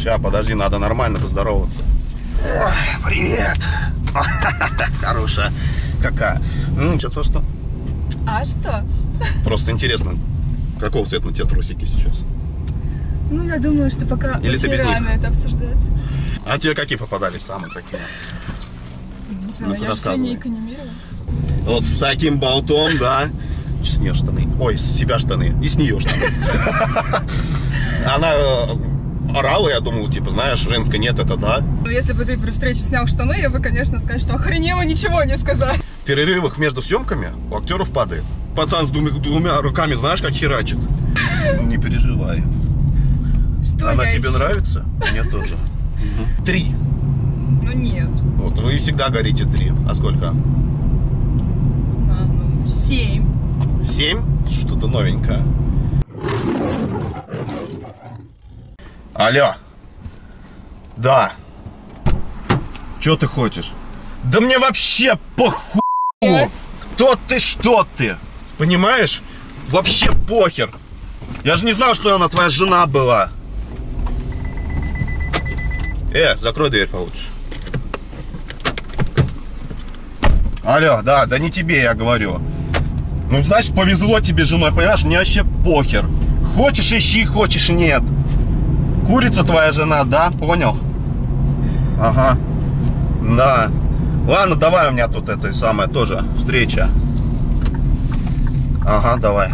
Сейчас, подожди, надо нормально поздороваться. Привет. Хорошая. Какая? Сейчас во что? А что? Просто интересно, какого цвета на тебе трусики сейчас? Ну, я думаю, что пока или очень рано это обсуждать. А тебе какие попадались самые такие? Не знаю, я же линейка не мерила. Вот с таким болтом, да. С нее штаны. Ой, с себя штаны. И с нее штаны. Она орала, я думал, типа, знаешь, женской нет, это да. Ну, если бы ты при встрече снял штаны, я бы, конечно, сказал, что охренела, ничего не сказать. В перерывах между съемками у актеров падает. Пацан с двумя руками, знаешь, как херачит. Не переживай. Что она тебе нравится? Мне тоже. 3. Ну нет. Вот, вы всегда говорите 3. А сколько? 7. 7? Что-то новенькое. Алло. Да. Чё ты хочешь? Да мне вообще похуй. Кто ты, что ты? Понимаешь? Вообще похер. Я же не знал, что она твоя жена была. Закрой дверь получше. Алло, да не тебе я говорю. Ну, значит, повезло тебе с женой, понимаешь? Мне вообще похер. Хочешь ищи, хочешь нет. Курица твоя жена, да? Понял? Ага. Да. Ладно, давай, у меня тут это самое тоже встреча. Ага, давай.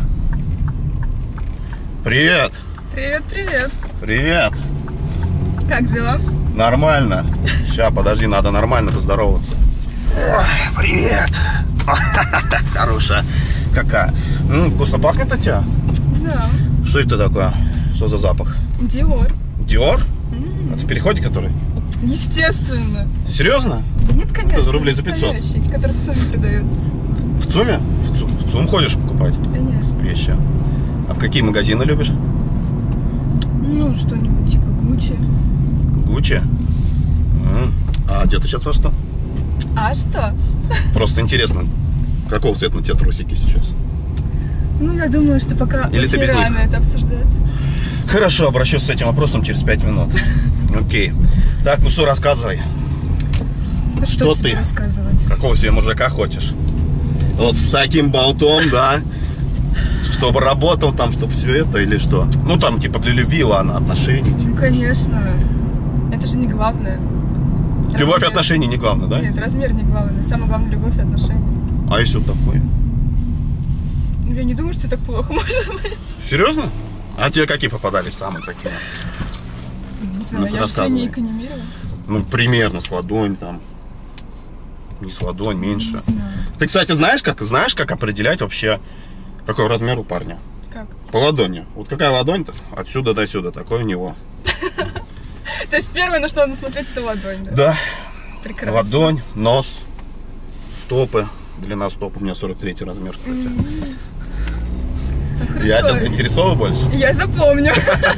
Привет. Привет, привет. Привет. Как дела? Нормально. Сейчас, подожди, надо нормально поздороваться. Привет. Хорошая. Какая? Вкусно пахнет от тебя? Да. Что это такое? Что за запах? Диор. Диор? Это в переходе который? Естественно. Серьезно? Да нет, конечно. Это рублей за 500. Который в ЦУМе продается. В ЦУМе? В ЦУМ ходишь покупать? Конечно. Вещи. А в какие магазины любишь? Ну, что-нибудь типа Гуччи. Гуччи? А где ты сейчас во что? А что? Просто интересно, какого цвета на тебе трусики сейчас? Ну, я думаю, что пока или очень рано это обсуждать. Хорошо, обращусь с этим вопросом через 5 минут. Окей. Так, ну что, рассказывай. Что ты рассказывать? Какого себе мужика хочешь? Вот с таким болтом, да? Чтобы работал там, чтобы все это или что? Ну там типа для любви, ладно, отношений. Ну конечно. Это же не главное. Любовь и отношения не главное, да? Нет, размер не главное. Самое главное любовь и отношения. А если вот такой? Я не думаю, что так плохо может быть. Серьезно? А тебе какие попадались самые такие? Не знаю, я же линейка не мерила. Ну, примерно с ладонь там. Не с ладонь, меньше. Не знаю. Ты, кстати, знаешь, как определять вообще, какой размер у парня? Как? По ладони. Вот какая ладонь-то? Отсюда до сюда, такой у него. То есть первое, на что надо смотреть, это ладонь, да? Да. Прекрасно. Ладонь, нос, стопы. Длина стоп у меня 43 размер, кстати. Хорошо. Я тебя заинтересовал больше? Я запомню.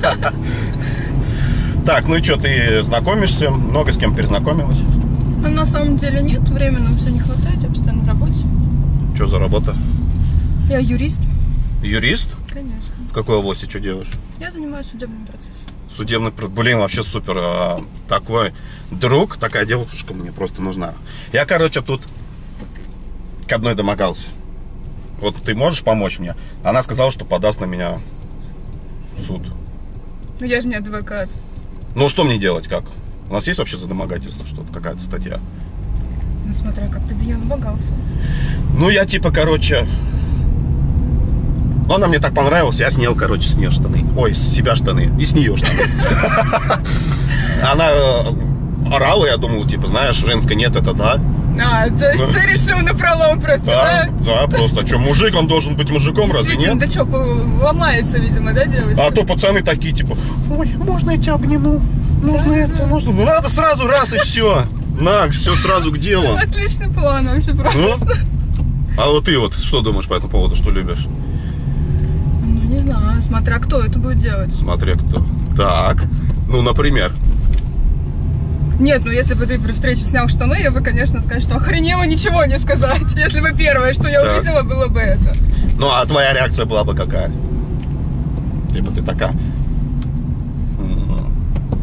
Так, ну и что, ты знакомишься? Много с кем перезнакомилась? Ну, на самом деле нет, времени нам все не хватает, я постоянно в работе. Что за работа? Я юрист. Юрист? Конечно. В какой области что делаешь? Я занимаюсь судебным процессом. Судебный процесс, блин, вообще супер. Такой друг, такая девушка мне просто нужна. Я, короче, тут к одной домогался. Вот ты можешь помочь мне? Она сказала, что подаст на меня в суд. Ну я же не адвокат. Ну что мне делать, как? У нас есть вообще за домогательство что-то, какая-то статья? Ну смотря как ты до нее домогался. Ну я типа, короче... Ну она мне так понравилась, я снял, короче, с нее штаны. Ой, с себя штаны. И с нее штаны. Она орала, я думал, типа, знаешь, женской нет, это да. А, то есть ты решил напролом просто, да? Да, просто. А что, мужик, он должен быть мужиком, разве нет? Да что, ломается, видимо, да, девочка? А то пацаны такие, типа, ой, можно я тебя обниму? Можно это, можно. Ну надо сразу раз и все. На, все сразу к делу. Отличный план вообще просто. Ну? А вот ты вот что думаешь по этому поводу, что любишь? Ну, не знаю, смотря кто это будет делать. Смотря кто. Так, ну, например. Нет, ну если бы ты при встрече снял штаны, я бы, конечно, сказал, что охренела, ничего не сказать. Если бы первое, что я увидела, было бы это. Ну, а твоя реакция была бы какая? Типа ты такая...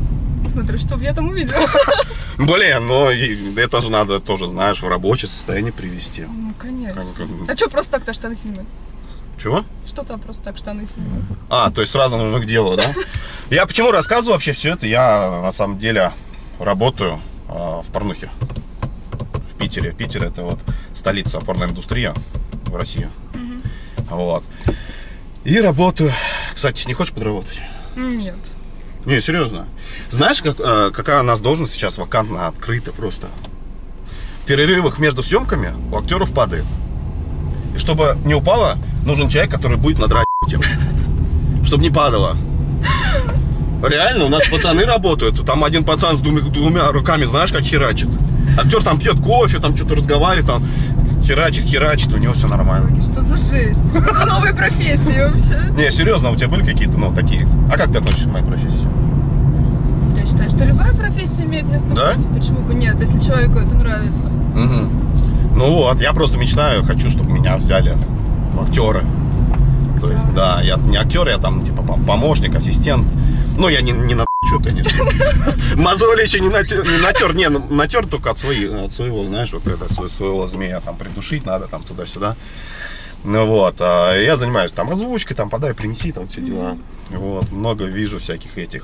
смотрю, что я там увидела. Блин, но это же надо тоже, знаешь, в рабочее состояние привести. Ну, конечно. А что просто так-то штаны снимать? Чего? Что там просто так штаны снимать? А, то есть сразу нужно к делу, да? Я почему рассказываю вообще все это? Я на самом деле работаю в порнухе в Питере. Питер — это вот столица порной индустрии в России. Вот. И работаю. Кстати, не хочешь подработать? Нет. Не, серьезно. Знаешь, какая у нас должность сейчас вакантна, открыта просто? В перерывах между съемками у актеров падает. И чтобы не упало, нужен человек, который будет надрать тем. Чтобы не падало. Реально, у нас пацаны работают. Там один пацан с двумя руками, знаешь, как херачит. Актер там пьет кофе, там что-то разговаривает, там херачит, у него все нормально. Что за жесть? Что за новые профессии вообще? Не, серьезно, у тебя были какие-то, ну, такие? А как ты относишься к моей профессии? Я считаю, что любая профессия имеет место быть. Почему бы нет, если человеку это нравится? Угу. Ну вот, я просто мечтаю, хочу, чтобы меня взяли в актеры. То есть, да, я не актер, я там типа помощник, ассистент. Ну, я не натер, конечно. Мозоли еще не натер, не, натер только от своего, знаешь, вот это, своего змея там придушить надо, там туда-сюда. Ну вот, а я занимаюсь там озвучкой, там подай, принеси, там все дела. Вот, много вижу всяких этих.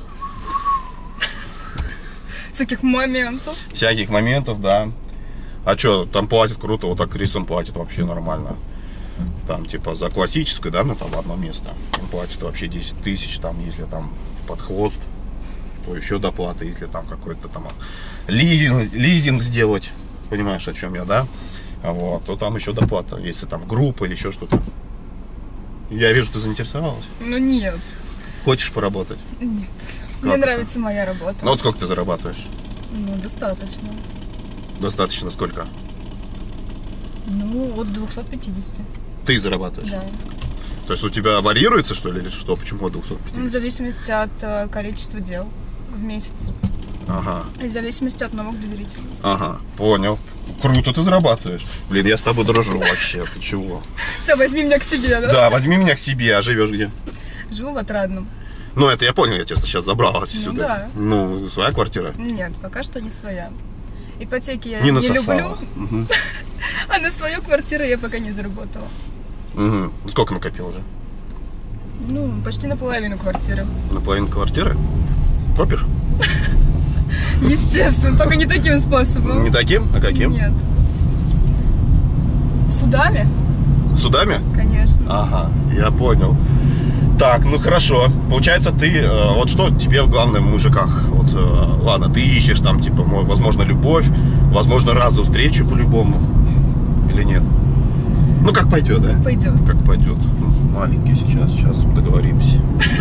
Всяких моментов. Всяких моментов, да. А что, там платят круто, вот актрисам платят вообще нормально. Там типа за классическую, да, ну там в одно место. Им платят вообще 10 тысяч, там, если там под хвост, то еще доплата, если там какой-то там лизинг сделать, понимаешь, о чем я, да? Вот, то там еще доплата, если там группа или еще что-то. Я вижу, ты заинтересовалась. Ну нет. Хочешь поработать? Нет. Как Мне это? нравится моя работа. Ну вот сколько ты зарабатываешь? Ну, достаточно. Достаточно сколько? Ну, от 250. Ты зарабатываешь? Да. То есть у тебя варьируется, что ли, или что? Почему 250? Ну, в зависимости от количества дел в месяц. Ага. И в зависимости от новых доверителей. Ага, понял. Круто ты зарабатываешь. Блин, я с тобой дружу вообще, ты чего? Все, возьми меня к себе, да? Да, возьми меня к себе, а живешь где? Живу в Отрадном. Ну, это я понял, я тебя сейчас забрал отсюда. Ну, да. Ну, своя квартира? Нет, пока что не своя. Ипотеки я не люблю, угу. а на свою квартиру я пока не заработала. Угу. Сколько накопил уже? Ну, почти наполовину квартиры. Наполовину квартиры? Копишь? Естественно, только не таким способом. Не таким? А каким? Нет. Судами? Судами? Конечно. Ага, я понял. Так, ну хорошо. Получается, ты, вот что тебе главное в мужиках? Вот, ладно, ты ищешь там, типа, возможно, любовь, возможно, разовую встречу по-любому. Или нет? Ну, как пойдет, да? Пойдет. Как пойдет. Маленький сейчас договоримся.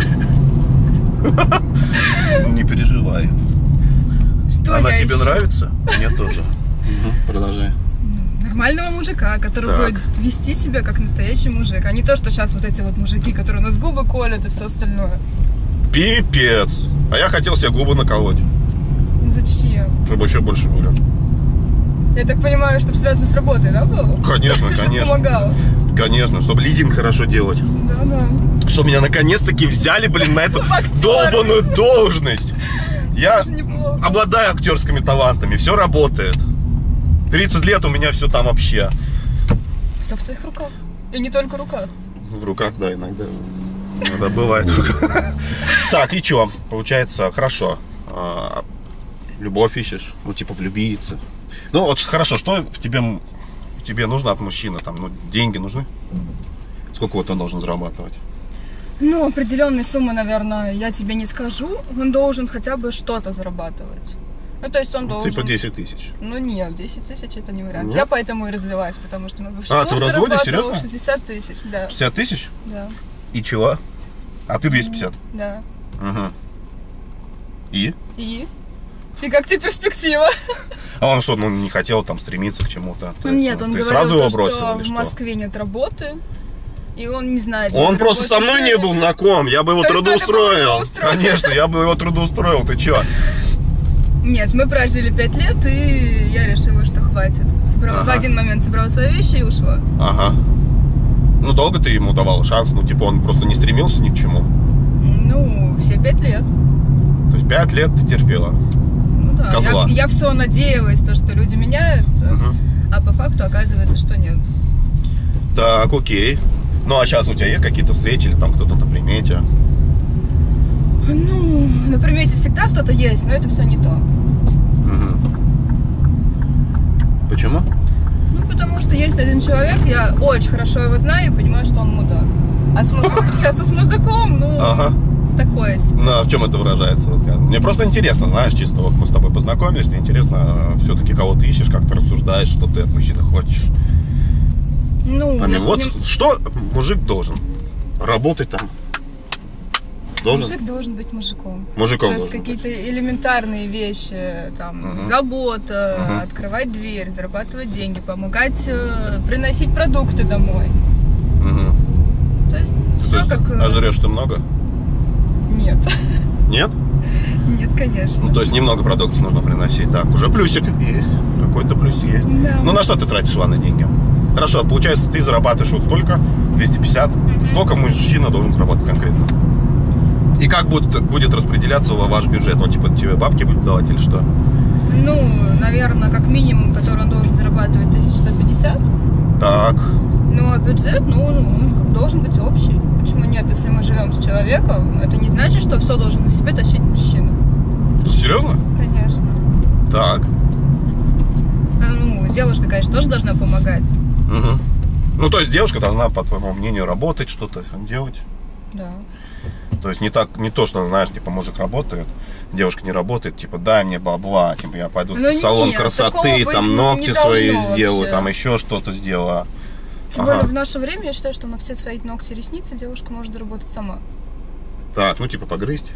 Не переживай. Что она я тебе ищу? нравится? Мне тоже. Продолжай. Нормального мужика, который Так. будет вести себя как настоящий мужик, а не то, что сейчас вот эти вот мужики, которые у нас губы колят и все остальное. Пипец. А я хотел себе губы наколоть, Ну зачем? чтобы еще больше были. Я так понимаю, чтобы связано с работой, да, было? Конечно, Чтобы конечно. помогало. Конечно, чтобы лизинг хорошо делать. Да-да. Чтобы меня наконец-таки взяли, блин, на эту долбаную должность. Я Тоже неплохо. обладаю актерскими талантами, все работает. 30 лет у меня все там вообще. Все в твоих руках. И не только руках. В руках, да, иногда. Иногда бывает в руках. Так, и что? Получается, хорошо. Любовь ищешь, ну, типа, влюбиться. Ну, вот хорошо, что тебе нужно от мужчины? Там, ну, деньги нужны? Сколько вот он должен зарабатывать? Ну, определенные суммы, наверное, я тебе не скажу. Он должен хотя бы что-то зарабатывать. Ну, то есть он должен... Типа 10 тысяч. Ну, нет, 10 тысяч это не вариант. Нет? Я поэтому и развелась, потому что мы бывший А, ты в разводе? Серьезно? 60 тысяч, да. 60 тысяч? Да, И чего? А ты 250? да. Угу. И? И как тебе перспектива? А он что, ну, не хотел там стремиться к чему-то? Ну, нет, он ты говорил, сразу его то, бросил что или в что? Москве нет работы, и он не знает. где Он просто со мной заработать не был денег. знаком, я бы его То есть надо было трудоустроил. его устроить. Конечно, я бы его трудоустроил, ты чё? Нет, мы прожили 5 лет, и я решила, что хватит. В один момент собрала свои вещи и ушла. Ага. Ну, долго ты ему давал шанс? Ну, типа, он просто не стремился ни к чему? Ну, все 5 лет. То есть есть 5 лет ты терпела. Ну да, Козла. я все надеялась, то, что люди меняются, а по факту оказывается, что нет. Так, окей. Ну, а сейчас у тебя есть какие-то встречи или там кто-то на примете? Ну, на примете всегда кто-то есть, но это все не то. Почему? Ну, потому что есть один человек, я очень хорошо его знаю и понимаю, что он мудак. А смысл встречаться с мудаком, ну, такое себе. Ну, а в чем это выражается? Мне просто интересно, знаешь, чисто вот мы с тобой познакомились, мне интересно, все-таки кого ты ищешь, как ты рассуждаешь, что ты от мужчины хочешь. Ну, вот что мужик должен? Работать там? Должен? Мужик должен быть мужиком. Мужиком то есть должен какие-то быть. элементарные вещи, там, забота, открывать дверь, зарабатывать деньги, помогать приносить продукты домой. То есть все как... А жрешь ты много? Нет. Нет? Нет, конечно. Ну, то есть немного продуктов нужно приносить. Так, уже плюсик есть. Какой-то плюс есть. Да. Ну, на что ты тратишь, ладно, деньги? Хорошо, получается, ты зарабатываешь вот столько, 250. Сколько мужчина должен заработать конкретно? И как будет распределяться ваш бюджет? Он типа тебе бабки будет давать или что? Ну, наверное, как минимум, который он должен зарабатывать 1150. Так. Ну, а бюджет, он должен быть общий. Почему нет? Если мы живем с человеком, это не значит, что все должен на себе тащить мужчина. Серьезно? Конечно. Так. Ну, девушка, конечно, тоже должна помогать. Ну, то есть девушка должна, по твоему мнению, работать, что-то делать? Да. То есть не то, что, знаешь, типа, мужик работает, девушка не работает, типа, дай мне бабла, типа, я пойду в салон красоты, там, ногти свои сделаю, вообще. Там, еще что-то сделаю. Тем более в наше время, я считаю, что на все свои ногти и ресницы девушка может заработать сама. Так, ну, типа, погрызть.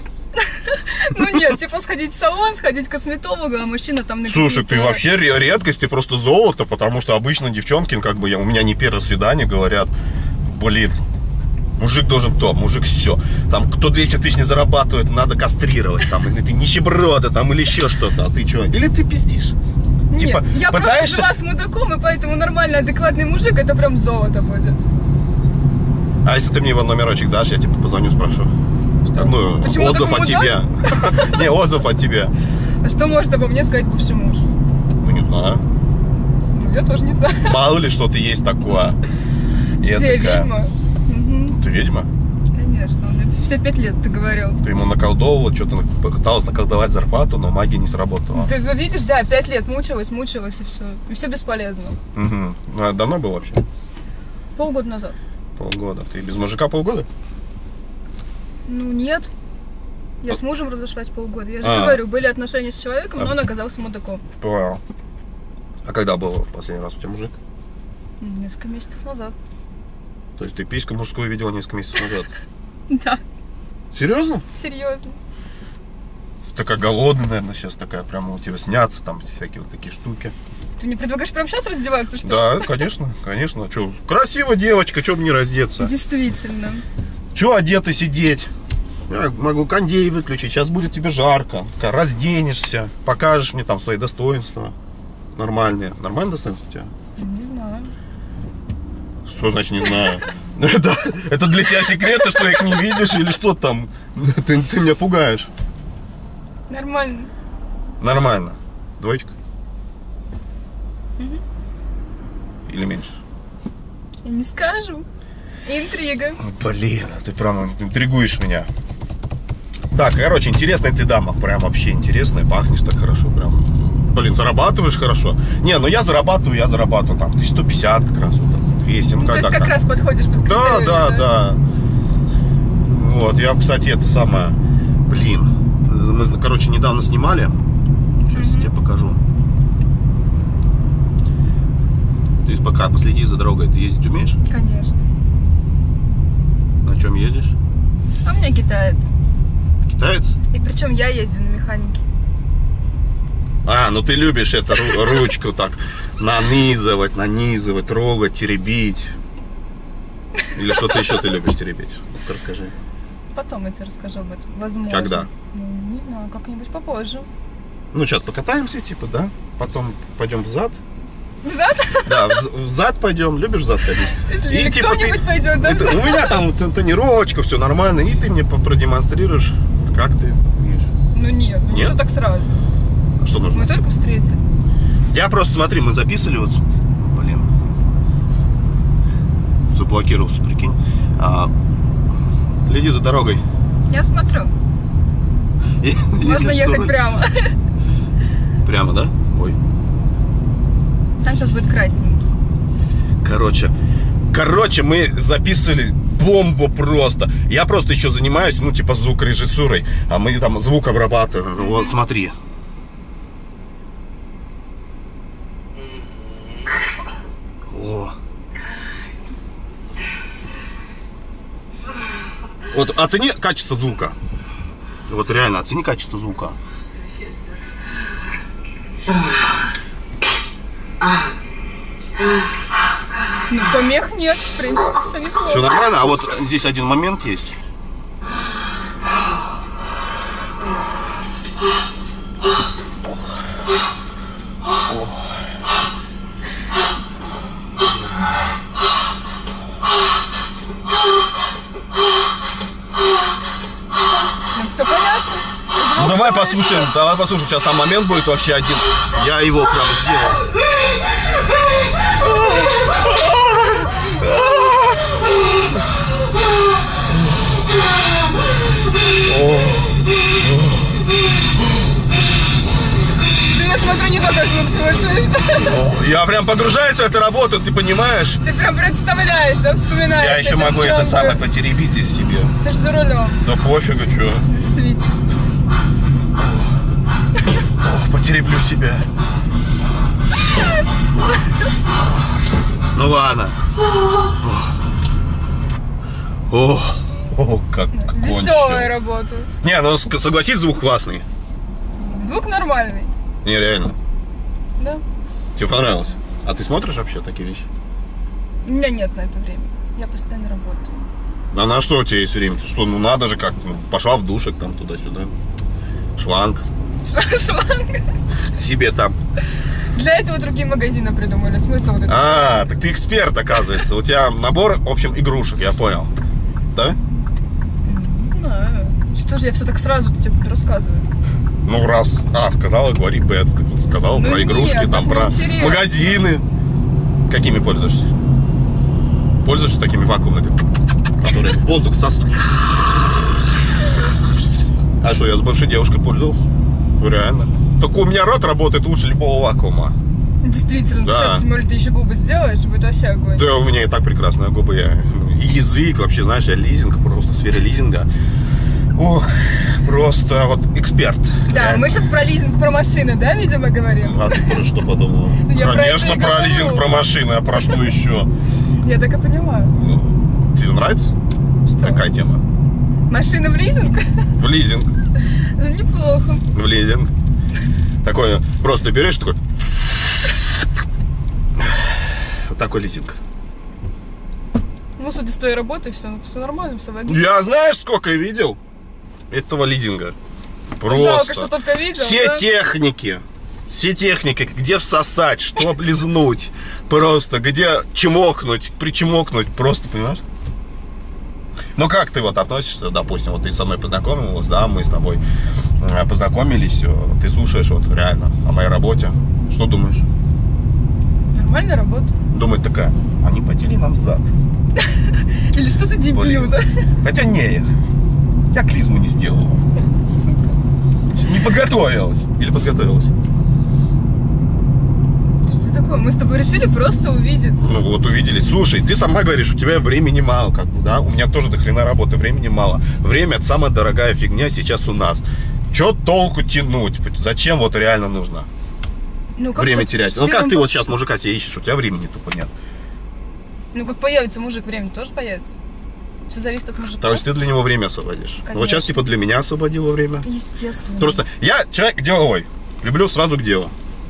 Ну нет, типа сходить в салон, сходить к косметологу, а мужчина там на Слушай, ты вообще редкость, ты просто золото, потому что обычно девчонки, как бы, у меня не первое свидание, говорят, блин, мужик должен то, мужик все. Там, кто 200 тысяч не зарабатывает, надо кастрировать, там, или ты нищеброда, там, или еще что-то, а ты что? Или ты пиздишь? Нет, типа, я просто жила с мудаком, и поэтому нормальный, адекватный мужик, это прям золото будет. А если ты мне его номерочек дашь, я типа позвоню, спрошу. Что? Ну, почему отзыв от тебя. Не, отзыв от тебя. А что может обо мне сказать бывший муж? Ну, не знаю. Ну, я тоже не знаю. Мало ли что-то есть такое. Что, я ведьма? Ты ведьма? Конечно, он мне все 5 лет ты говорил. Ты ему наколдовывала, что-то пыталась наколдовать зарплату, но магия не сработала. Ты видишь, да, 5 лет мучилась, и все. И все бесполезно. Ну, а давно был вообще? Полгода назад. Полгода. Ты без мужика полгода? Ну, нет. Я с мужем разошлась полгода. Я же говорю, были отношения с человеком, но он оказался мудаком. Понял. А когда был последний раз у тебя мужик? Несколько месяцев назад. То есть ты письку мужскую видела несколько месяцев назад? Да. Серьезно? Серьезно. Такая голодная, наверное, сейчас такая, прямо у тебя снятся там всякие вот такие штуки. Ты мне предлагаешь прямо сейчас раздеваться, что ли? Да, конечно, конечно. Че, красивая девочка, че мне раздеться? Действительно. Че одеты сидеть? Я могу кондей выключить, сейчас будет тебе жарко. Разденешься, покажешь мне там свои достоинства. Нормальные. Нормальные достоинства у тебя? Не знаю. Что значит не знаю? Это для тебя секреты, что их не видишь или что там? Ты меня пугаешь. Нормально. Нормально. Двоечка? Или меньше? Я не скажу. Интрига. Блин, ты прям интригуешь меня. Так, короче, интересная ты дама. Прям вообще интересная. Пахнешь так хорошо. Прям. Блин, зарабатываешь хорошо. Не, ну я зарабатываю там 1150 как раз. Вот, 200. Ну, то есть как раз подходишь под критерии. Да. Вот, я, кстати, это самое. Блин. Мы, короче, недавно снимали. Сейчас я тебе покажу. Ты пока последи за дорогой. Ты ездить умеешь? Конечно. На чем ездишь? А у меня китаец. Китаец? И причем я езжу на механике. А, ну ты любишь эту ручку так нанизывать, трогать, теребить. Или что-то еще ты любишь теребить? Расскажи. Потом я тебе расскажу об этом. Возможно. Когда? Ну, не знаю, как-нибудь попозже. Ну, сейчас покатаемся, типа, да? Потом пойдем в зад. В зад? Да, в зад пойдем. Любишь в зад ходить? Если типа, кто-нибудь пойдет, да? У меня там тренировочка, все нормально. И ты мне продемонстрируешь, как ты умеешь. Ну нет, ну не все так сразу. Что нужно? Мы только встретились. Я просто, смотри, мы записывали вот... Блин. Заблокировался, прикинь. Следи за дорогой. Я смотрю. Можно ехать прямо. Прямо, да? Ой. Там сейчас будет красненький. Короче, мы записывали бомбу просто. Я просто еще занимаюсь, ну, типа, звукорежиссурой. А мы там звук обрабатываем. Вот, смотри. О. Вот оцени качество звука. Вот реально, оцени качество звука. Ну, помех нет, в принципе, все неплохо. Все нормально, а вот здесь один момент есть. Ну, все понятно. Ну, давай послушаем, сейчас там момент будет вообще один. Я его прям сделал. Ты, я смотрю, не только звук слышишь, да? Я прям погружаюсь в эту работу, ты понимаешь? Ты прям представляешь, да, вспоминаешь. Я еще могу это самое потеребить здесь себе. Ты ж за рулем. Да пофигу, что. Действительно. Потереблю себя. Ну ладно. О, как веселая работа. Не, ну согласись, звук классный. Звук нормальный. Не, реально. Да. Тебе понравилось? А ты смотришь вообще такие вещи? У меня нет на это времени. Я постоянно работаю. А на что у тебя есть время? Что, ну надо же как, ну, пошла в душик там туда-сюда. Шланг. Шланг. Себе там. Для этого другие магазины придумали. Смысл вот это. Так ты эксперт, оказывается. У тебя набор, в общем, игрушек, я понял. Да? Не знаю. Что же я все так сразу тебе рассказываю? Ну раз сказала, говори Б, сказала Ну про игрушки, нет, там про неинтересно. магазины. Какими пользуешься? Пользуешься такими вакуумными, которые воздух сосут. А что, я с бывшей девушкой пользовался? Реально. Только у меня рот работает лучше любого вакуума. Действительно, Да. сейчас, тем более, ты еще губы сделаешь, будет вообще огонь. Да, у меня и так прекрасные губы. И язык вообще, знаешь, я лизинг, просто в сфере лизинга. Ох, просто вот эксперт. Да, реально. мы сейчас про лизинг, про машины, да, видимо, говорим? А ты про что подумала? Я про Конечно, это и про говорю. лизинг, про машины, а про что еще? Я так и понимаю. Тебе нравится? Что? Какая тема? Машина в лизинг? В лизинг. Ну, неплохо. В лизинг. Такой, просто берешь, такой... Вот такой лизинг. Ну, судя с твоей работы, все нормально, все логично. Я знаешь, сколько видел этого лизинга? Просто. Жалко, что только видел, Все да? техники, где всосать, что облизнуть, просто, где чмокнуть, причмокнуть, просто, понимаешь? Ну, как ты вот относишься, допустим, вот ты со мной познакомилась, да, мы с тобой познакомились, ты слушаешь вот реально о моей работе, что думаешь? Нормальная работа. Думает такая, они потели нам зад. Или что за дебил, да? Хотя не, я клизму не сделал. Не подготовилась. Или подготовилась? Что такое? Мы с тобой решили просто увидеться. Ну вот увиделись. Слушай, ты сама говоришь, у тебя времени мало, как бы, да? У меня тоже до хрена работы, времени мало. Время — это самая дорогая фигня сейчас у нас. Чё толку тянуть? Зачем вот реально нужно время терять? Ну как ты вот сейчас мужика себе ищешь, у тебя времени тупо нет. Ну как появится мужик, время тоже появится. Все зависит от мужика. То есть ты для него время освободишь. Конечно. Вот сейчас типа для меня освободила время. Естественно. Просто я человек деловой. Люблю сразу к делу.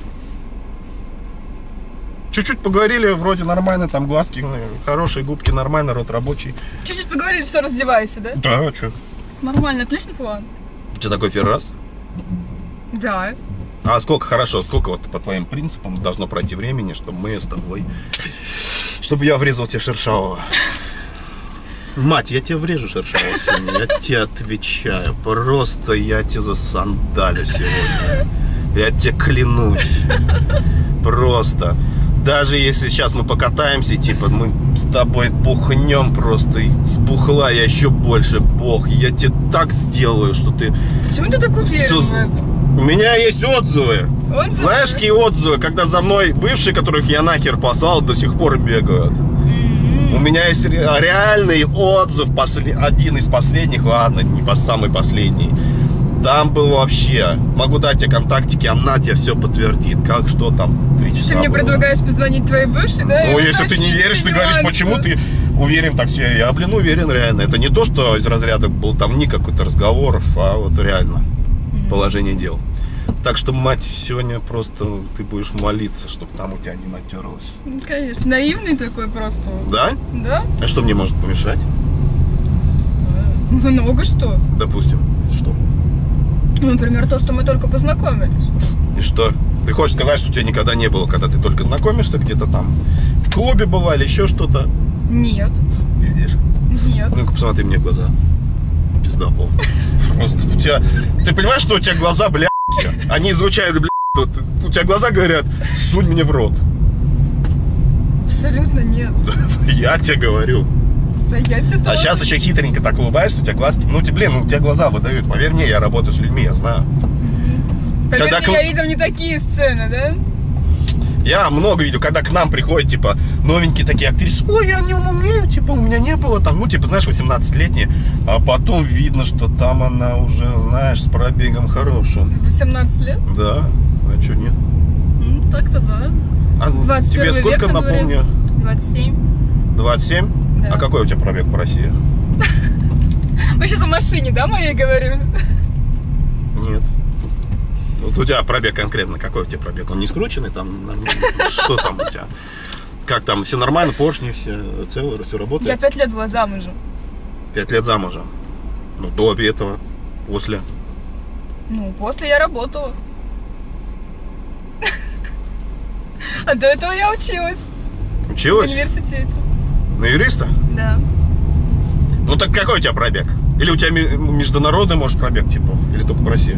Чуть-чуть поговорили, вроде нормально, там глазки хорошие, губки нормально, рот рабочий. Чуть-чуть поговорили, все, раздевайся, да? Да, а что? Нормально, отличный план. У тебя такой первый раз? Да. А сколько вот по твоим принципам должно пройти времени, чтобы мы с тобой... Чтобы я врезал тебе шершавого? Мать, я тебе врежу, шершава, сегодня. Я тебе отвечаю. Просто я тебе засандалю сегодня. Я тебе клянусь. Просто. Даже если сейчас мы покатаемся, типа, мы с тобой пухнем просто. И спухла я еще больше. Бог, я тебе так сделаю, что ты... Почему ты так уверен в этом? У меня есть отзывы. Отзывы? Знаешь, какие отзывы? Когда за мной бывшие, которых я нахер послал, до сих пор бегают. У меня есть реальный отзыв, один из последних, ладно, не самый последний. Там был вообще, могу дать тебе контактики, она тебе все подтвердит, как, что там, 3 часа Ты мне было. предлагаешь позвонить твоей бывшей, да? Ну, если ты не веришь, ты говоришь, почему ты уверен так все. Я, блин, уверен реально. Это не то, что из разряда болтовни какой-то разговоров, а вот реально положение дел. Так что, мать, сегодня просто ты будешь молиться, чтобы там у тебя не натерлось. Конечно, наивный такой просто. Да? Да? А что мне может помешать? Много что. Допустим, что? Например, то, что мы только познакомились. И что? Ты хочешь сказать, что у тебя никогда не было, когда ты только знакомишься где-то там? В клубе бывали, еще что-то? Нет. Пиздишь? Нет. Ну-ка, посмотри мне в глаза. Пизда пол. Просто у тебя... Ты понимаешь, что у тебя глаза, бля, они излучают, бля, у тебя глаза говорят, сунь мне в рот. Абсолютно нет. Я тебе говорю. Да я тебе тоже. А сейчас еще хитренько так улыбаешься, у тебя глазки... Ну, блин, у тебя глаза выдают. Поверь мне, я работаю с людьми, я знаю. Поверь Когда мне, я видел не такие сцены, да? Я много видел, когда к нам приходят, типа, новенькие такие актрисы. Ой, я не умею, типа, у меня не было там, ну, типа, знаешь, 18-летние. А потом видно, что там она уже, знаешь, с пробегом хорошим. 18 лет? Да, а что нет? Ну, так-то да. А 21 тебе век, сколько, на дворе. напомню? 27. 27? Да. А какой у тебя пробег по России? Мы сейчас о машине, да, моей говорим? Нет. Вот у тебя пробег конкретно, какой у тебя пробег? Он не скрученный там? Что там у тебя? Как там, все нормально, поршни все целые, все работает? Я 5 лет была замужем. 5 лет замужем. Ну, до этого, после. Ну, после я работала. А до этого я училась в Училась? университете. На юриста? Да. Ну так какой у тебя пробег? Или у тебя международный, может, пробег, типа? Или только в России?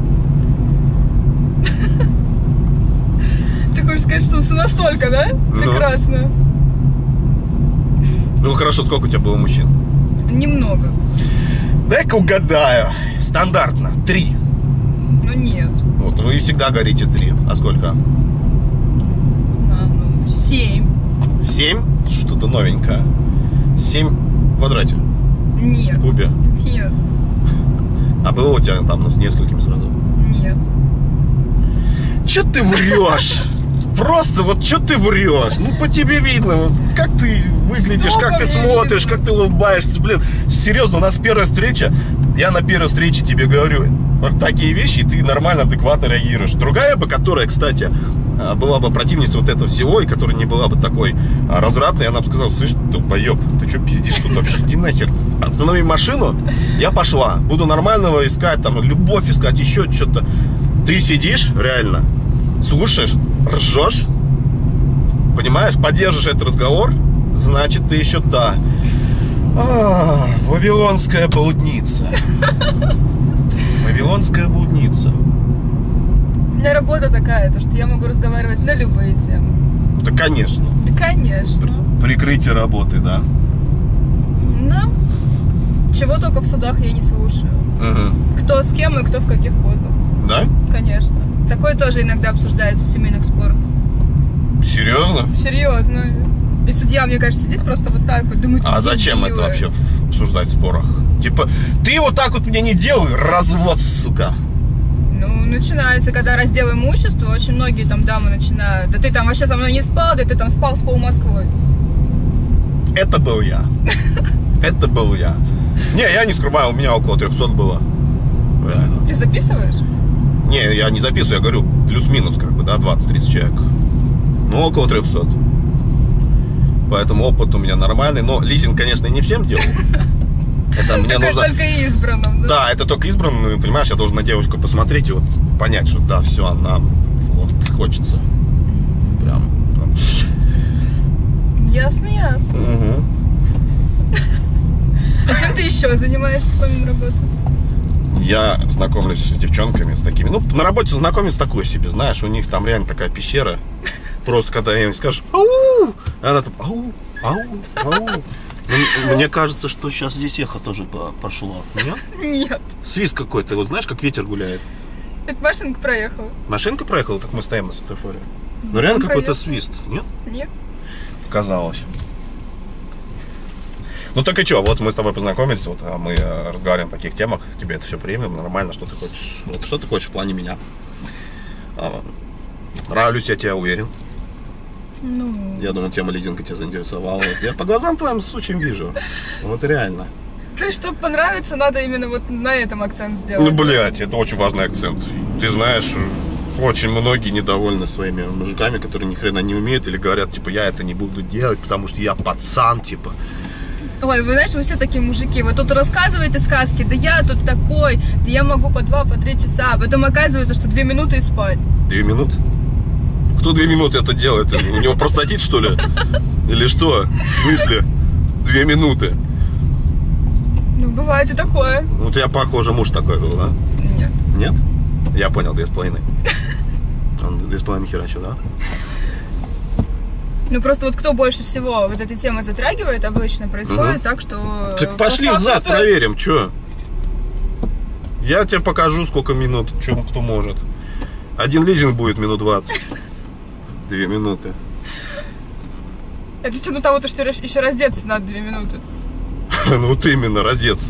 Ты хочешь сказать, что все настолько, да? Прекрасно. Ну хорошо, сколько у тебя было мужчин? Немного. Дай-ка угадаю. Стандартно. 3. Ну нет. Вот вы всегда говорите 3. А сколько? 7. 7? Что-то новенькое. 7 в квадрате? Нет. В кубе? Нет. А было у тебя там, ну, с несколькими сразу? Нет. Че ты врешь? Просто вот что ты врешь? Ну по тебе видно, вот, как ты выглядишь, Что как ты по мне смотришь, видно? как ты улыбаешься. Блин, серьезно, у нас первая встреча. Я на первой встрече тебе говорю вот такие вещи, и ты нормально, адекватно реагируешь. Другая бы, которая, кстати, была бы противницей вот этого всего, и которая не была бы такой развратной, она бы сказала: слышь, долбоеб, ты что пиздишь тут вообще, иди нахер. Останови машину, я пошла. Буду нормального искать, там, любовь искать, еще что-то. Ты сидишь, реально, слушаешь, ржешь, понимаешь, поддержишь этот разговор, значит, ты еще та. Вавилонская блудница. Вавилонская блудница. У меня работа такая, то что я могу разговаривать на любые темы. Да, конечно. Да, конечно. Прикрытие работы, да. Да. Чего только в судах я не слушаю. Угу. Кто с кем и кто в каких позах. Да? Конечно. Такое тоже иногда обсуждается в семейных спорах. Серьезно? Серьезно. И судья, мне кажется, сидит просто вот так вот, думает, А зачем это вообще обсуждать в спорах? Типа, ты вот так вот мне не делай, развод, сука. Ну, начинается, когда раздел имущества, очень многие там дамы начинают: да ты там вообще со мной не спал, да ты там спал с полмосквой. Это был я. Это был я. Не, я не скрываю, у меня около 300 было. Реально. Ты записываешь? Не, я не записываю, я говорю плюс-минус, как бы, да, 20-30 человек. Ну, около 300. Поэтому опыт у меня нормальный. Но лизинг, конечно, не всем делал. Это мне нужно... только избранным, да? Да, это только избранным, понимаешь, я должен на девочку посмотреть и вот понять, что да, все, она вот хочется. Прям. Ясно, ясно. Угу. А чем ты еще занимаешься помимо работы? Я знакомлюсь с девчонками, с такими. Ну, на работе знакомлюсь такой себе, знаешь, у них там реально такая пещера. Просто когда им скажешь ау, она там ау, ау, ау. Мне кажется, что сейчас здесь эхо тоже пошло. Нет? Нет. Свист какой-то, вот знаешь, как ветер гуляет. Это машинка проехала. Машинка проехала, так мы стоим на светофоре. Ну реально какой-то свист, нет? Нет. Показалось. Ну так и что, вот мы с тобой познакомились, вот мы разговариваем о таких темах, тебе это все приемлемо, нормально, что ты хочешь. Вот что ты хочешь в плане меня? Нравлюсь я тебе, уверен. Ну... Я думаю, тема лизинга тебя заинтересовала. Я по глазам твоим случаем вижу. Вот реально. Да, чтобы понравиться, надо именно вот на этом акцент сделать. Ну, блядь, это очень важный акцент. Ты знаешь, очень многие недовольны своими мужиками, которые ни хрена не умеют, или говорят, типа, я это не буду делать, потому что я пацан, типа. Ой, вы знаешь, вы все такие мужики, вы тут рассказываете сказки, да я тут такой, да я могу по 2, по 3 часа, а потом оказывается, что 2 минуты и спать. 2 минуты? Кто 2 минуты это делает? У него простатит, что ли? Или что? В смысле? 2 минуты? Ну, бывает и такое. У тебя, похоже, муж такой был, да? Нет. Нет? Я понял, 2,5. Он 2,5 херачил, да? Ну, просто вот кто больше всего вот этой темы затрагивает, обычно происходит так, что... Так пошли взад, проверим, что? Я тебе покажу, сколько минут, кто может. Один лизинг будет минут 20. 2 минуты. Это что, ну того-то, что еще раздеться надо 2 минуты. Ну вот именно, раздеться.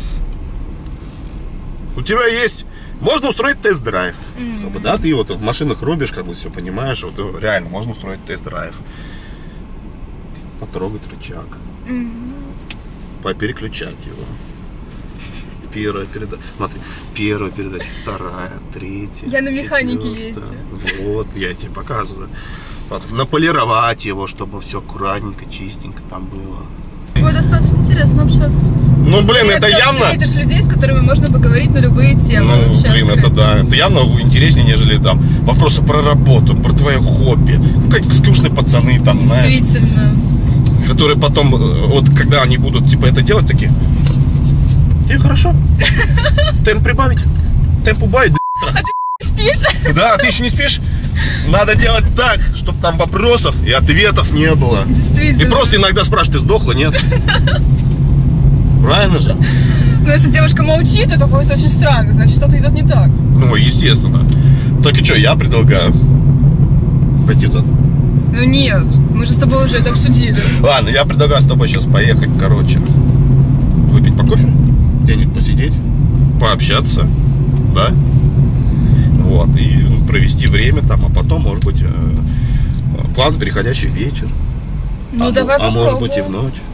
У тебя есть... Можно устроить тест-драйв. Да, ты вот в машинах рубишь, как бы все понимаешь. Вот реально, можно устроить тест-драйв. Потрогать рычаг. Попереключать его. Первая передача. Смотри, первая передача, вторая, третья. Я на механике ездила. Вот, я тебе показываю. Наполировать его, чтобы все аккуратненько, чистенько там было. Ой, достаточно интересно общаться. Ну, блин, это явно... Ты видишь людей, с которыми можно поговорить на любые темы. Ну, блин, это да. Это явно интереснее, нежели там вопросы про работу, про твое хобби. Ну, какие-то скучные пацаны там, действительно. Знаешь. Которые потом, вот когда они будут, типа, это делать, такие... Тебе хорошо? Темп прибавить? Темп убавить, А ты спишь? Да, ты еще не спишь? Надо делать так, чтобы там вопросов и ответов не было. Действительно. И просто иногда спрашивают, ты сдохла, нет? Правильно же? Но если девушка молчит, это будет очень странно, значит, что-то идет не так. Ну, естественно. Так и что, я предлагаю пойти за... Ну нет, мы же с тобой уже это обсудили. Ладно, я предлагаю с тобой сейчас поехать, короче, выпить по кофе, где-нибудь посидеть, пообщаться, да? Вот, и провести время там, а потом, может быть, план переходящий в вечер. Ну, давай попробуем. Может быть, и в ночь.